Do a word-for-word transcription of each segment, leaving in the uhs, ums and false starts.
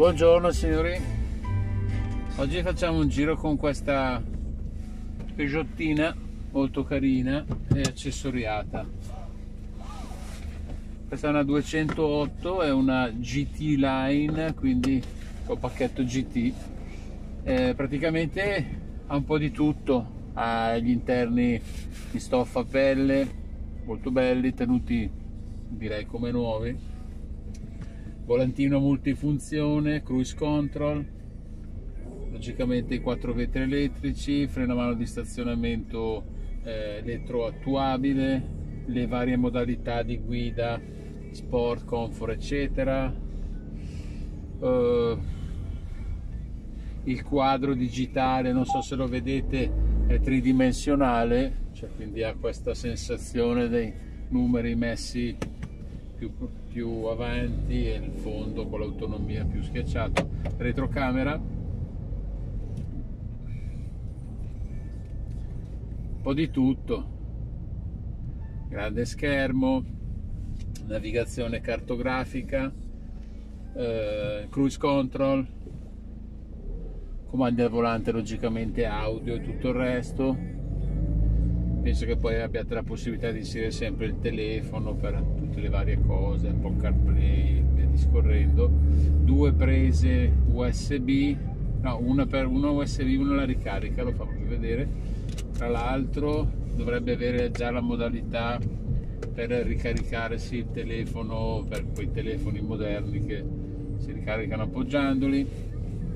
Buongiorno signori, oggi facciamo un giro con questa Peugeottina molto carina e accessoriata. Questa è una duecentootto, è una G T Line, quindi un pacchetto G T. Eh, praticamente ha un po' di tutto, ha gli interni in stoffa a pelle molto belli, tenuti direi come nuovi. Volantino multifunzione, cruise control, logicamente i quattro vetri elettrici, freno a mano di stazionamento eh, elettroattuabile, le varie modalità di guida, sport, comfort eccetera, uh, il quadro digitale, non so se lo vedete, è tridimensionale, cioè quindi ha questa sensazione dei numeri messi più, più avanti e il fondo con l'autonomia più schiacciata. Retrocamera, un po' di tutto, grande schermo, navigazione cartografica, eh, cruise control, comandi al volante logicamente audio e tutto il resto. Penso che poi abbiate la possibilità di inserire sempre il telefono per tutte le varie cose, un po' CarPlay e via discorrendo. Due prese U S B, no, una per una U S B, una la ricarica, lo fa proprio vedere. Tra l'altro dovrebbe avere già la modalità per ricaricarsi il telefono, per quei telefoni moderni che si ricaricano appoggiandoli.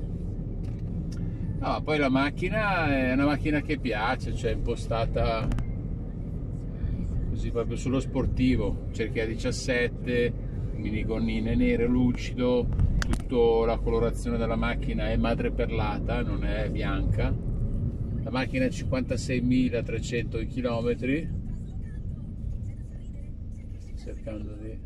No, poi la macchina è una macchina che piace, cioè impostata così proprio sullo sportivo, cerchia diciassette, minigonnine nere, lucido, tutta la colorazione della macchina è madreperlata, non è bianca. La macchina è cinquantaseimilatrecento chilometri, sto cercando di...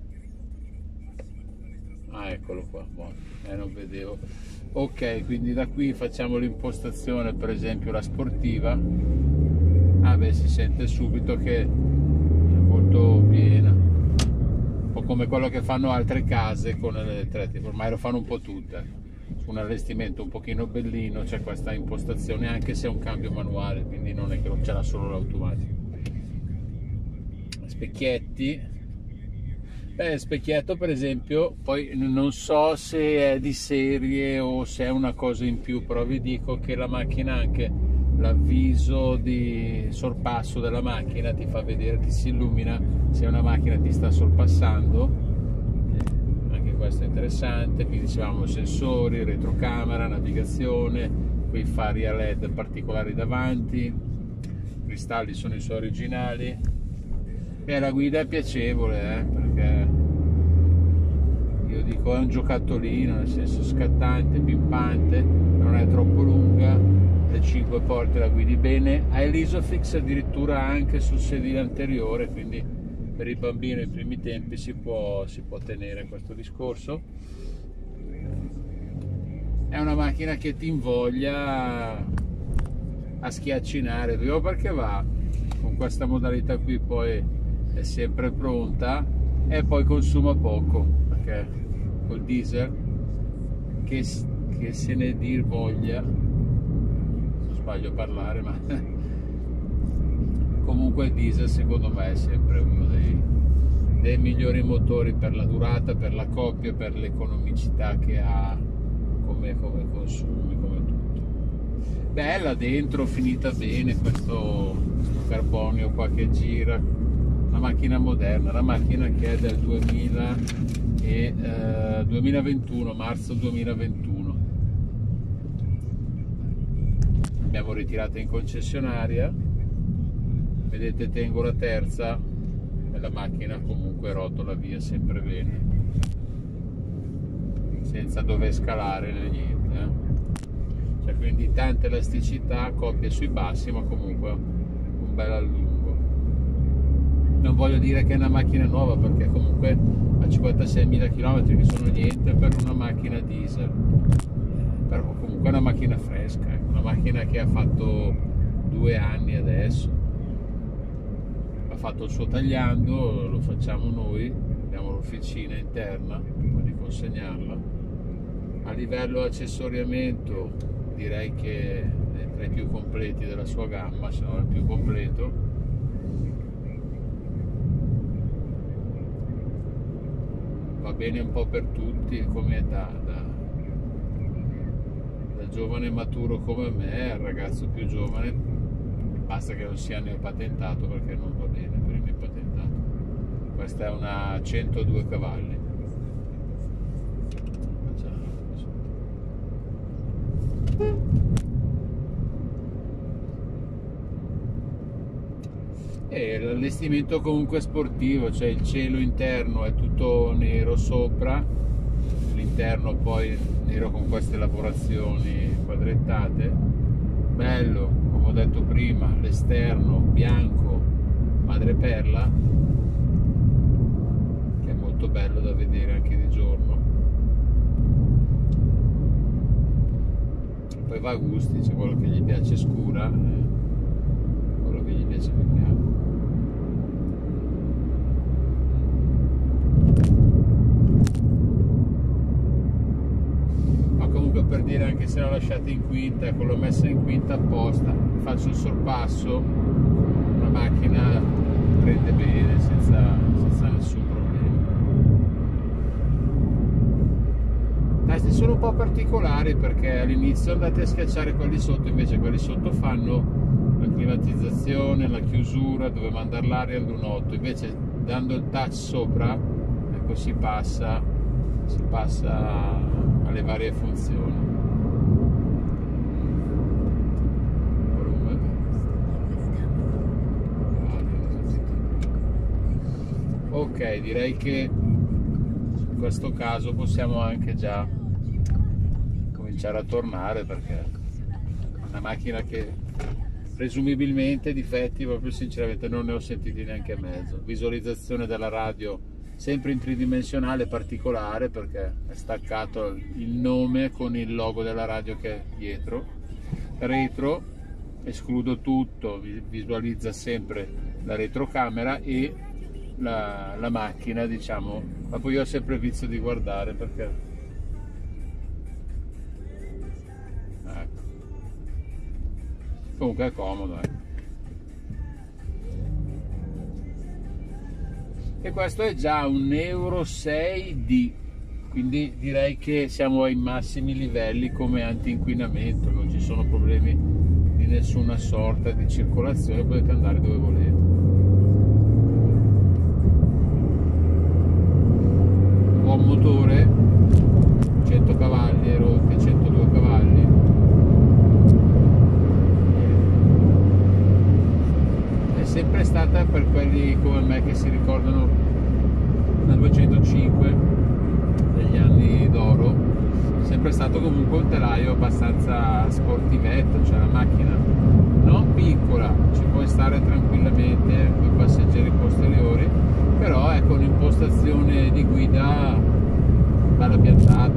ah, eccolo qua, buono. Eh, non vedevo. Ok, quindi da qui facciamo l'impostazione, per esempio la sportiva. Ah beh, si sente subito che è molto piena, un po' come quello che fanno altre case con le tre, ormai lo fanno un po' tutte. Un allestimento un pochino bellino, c'è questa impostazione, anche se è un cambio manuale, quindi non è che non c'era solo l'automatico. Specchietti. Beh, specchietto per esempio, poi non so se è di serie o se è una cosa in più, però vi dico che la macchina, anche l'avviso di sorpasso della macchina ti fa vedere, ti si illumina se una macchina ti sta sorpassando. Eh, anche questo è interessante. Quindi dicevamo sensori, retrocamera, navigazione, quei fari a led particolari davanti, i cristalli sono i suoi originali. Beh, la guida è piacevole, eh, perché io dico è un giocattolino, nel senso scattante, pimpante, non è troppo lunga, le cinque porte la guidi bene, ha l'Isofix addirittura anche sul sedile anteriore, quindi per il bambino ai primi tempi si può, si può tenere questo discorso. È una macchina che ti invoglia a schiaccinare, proprio perché va con questa modalità qui, poi è sempre pronta e poi consuma poco, perché col diesel che, che se ne dir voglia, non sbaglio a parlare, ma comunque il diesel secondo me è sempre uno dei, dei migliori motori per la durata, per la coppia, per l'economicità che ha come, come consumi, come tutto. Bella dentro, finita bene, questo, questo carbonio qua che gira. Una macchina moderna, la macchina che è del duemila e, eh, duemilaventuno, marzo duemilaventuno. Abbiamo ritirata in concessionaria, vedete tengo la terza e la macchina comunque rotola via sempre bene, senza dover scalare né niente, eh. Cioè, quindi tanta elasticità, coppia sui bassi, ma comunque un bel allungo. Non voglio dire che è una macchina nuova, perché comunque a cinquantaseimila chilometri, che sono niente per una macchina diesel, però comunque è una macchina fresca, una macchina che ha fatto due anni adesso, ha fatto il suo tagliando, lo facciamo noi, abbiamo l'officina interna prima di consegnarla, A livello accessoriamento direi che è tra i più completi della sua gamma, se non il più completo. Va bene un po' per tutti, come età, da, da giovane maturo come me al ragazzo più giovane, basta che non sia neopatentato, perché non va bene per il neopatentato. Questa è una centodue cavalli. E l'allestimento comunque sportivo, cioè il cielo interno è tutto nero sopra, l'interno poi nero con queste lavorazioni quadrettate, bello, come ho detto prima, l'esterno bianco madreperla, che è molto bello da vedere anche di giorno. Poi va a gusti, c'è quello che gli piace scura, eh, quello che gli piace più bianco. Ma comunque, per dire, anche se l'ho lasciata in quinta, ecco, l'ho messa in quinta apposta, faccio il sorpasso, la macchina prende bene senza, senza nessun problema. Questi sono un po' particolari perché all'inizio andate a schiacciare quelli sotto, invece quelli sotto fanno la climatizzazione, la chiusura, dove mandare l'aria al lunotto, invece dando il touch sopra, ecco, si passa, si passa alle varie funzioni. Ok, direi che in questo caso possiamo anche già cominciare a tornare, perché è una macchina che presumibilmente difetti proprio sinceramente non ne ho sentiti neanche mezzo. Visualizzazione della radio sempre in tridimensionale particolare, perché è staccato il nome con il logo della radio che è dietro. Retro, escludo tutto, visualizza sempre la retrocamera e la, la macchina, diciamo, ma poi io ho sempre il vizio di guardare perché comunque è comodo, eh. E questo è già un Euro sei D, quindi direi che siamo ai massimi livelli come anti-inquinamento, non ci sono problemi di nessuna sorta di circolazione, potete andare dove volete. Buon motore, cento cavalli rotti, centodue cavalli. Sempre stata, per quelli come me che si ricordano la duecentocinque degli anni d'oro, sempre stato comunque un telaio abbastanza sportivetto, cioè la macchina non piccola, ci puoi stare tranquillamente con i passeggeri posteriori, però è con impostazione di guida bella piazzata.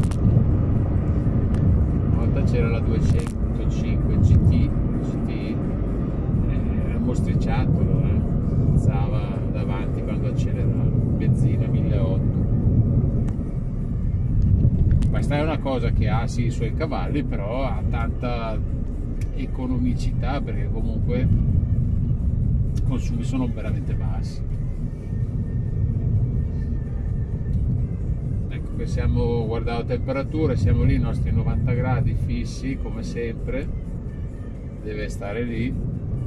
Una volta c'era la duecentocinque G T, G T mostriciattolo, eh? Alzava davanti quando accelerava, benzina milleottocento. Questa è una cosa che ha sì i suoi cavalli, però ha tanta economicità, perché comunque i consumi sono veramente bassi. Ecco che siamo, guardando la temperatura, siamo lì, i nostri novanta gradi fissi come sempre, deve stare lì.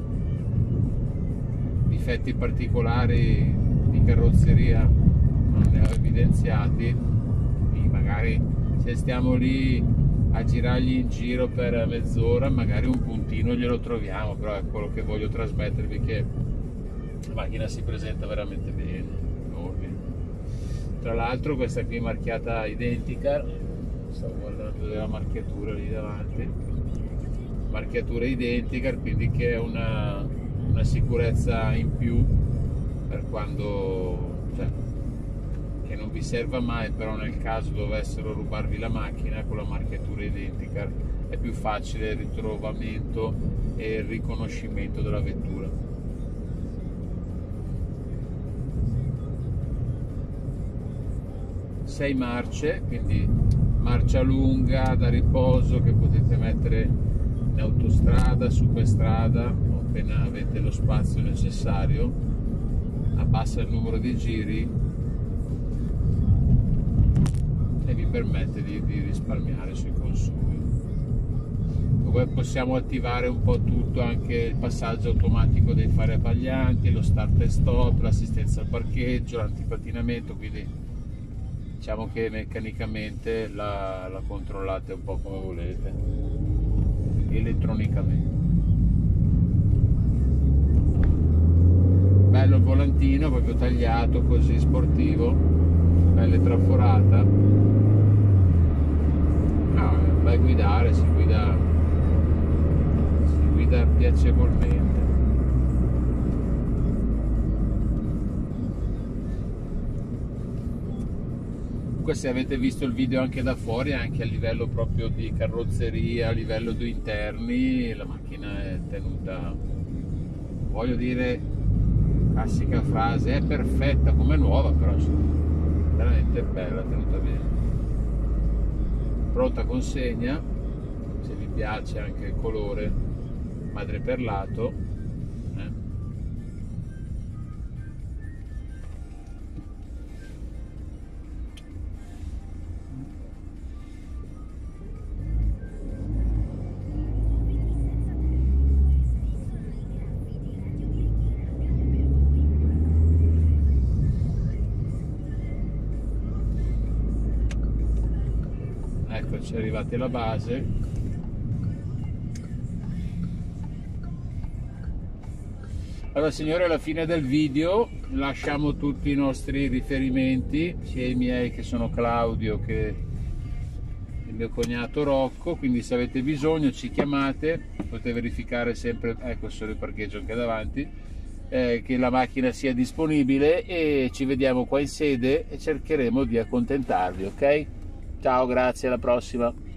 Difetti particolari di carrozzeria non ne ho evidenziati, quindi magari se stiamo lì a girargli in giro per mezz'ora magari un puntino glielo troviamo, però è quello che voglio trasmettervi, che la macchina si presenta veramente bene, ordine. Tra l'altro questa qui è marchiata Identicar, stavo guardando della marchiatura lì davanti, marchiatura Identicar, quindi che è una una sicurezza in più per quando, cioè, che non vi serva mai, però nel caso dovessero rubarvi la macchina, con la marchiatura Identicar è più facile il ritrovamento e il riconoscimento della vettura. sei marce, quindi marcia lunga da riposo che potete mettere in autostrada, superstrada, appena avete lo spazio necessario, abbassa il numero di giri e vi permette di, di risparmiare sui consumi. Poi possiamo attivare un po' tutto, anche il passaggio automatico dei fari abbaglianti, lo start e stop, l'assistenza al parcheggio, l'antipatinamento, quindi diciamo che meccanicamente la, la controllate un po' come volete, elettronicamente. Bello il volantino, proprio tagliato così, sportivo, bella traforata. Ah, vai a guidare, si guida piacevolmente. Comunque, se avete visto il video anche da fuori, anche a livello proprio di carrozzeria, a livello di interni, la macchina è tenuta, voglio dire, classica frase, è perfetta come nuova, però veramente bella, tenuta bene. Pronta consegna, se vi piace anche il colore madreperlato, eh. Eccoci arrivati alla base. Allora signore, alla fine del video lasciamo tutti i nostri riferimenti, sia i miei che sono Claudio che il mio cognato Rocco, quindi se avete bisogno ci chiamate, potete verificare sempre, ecco solo il parcheggio anche davanti, eh, che la macchina sia disponibile, e ci vediamo qua in sede e cercheremo di accontentarvi, ok? Ciao, grazie, alla prossima.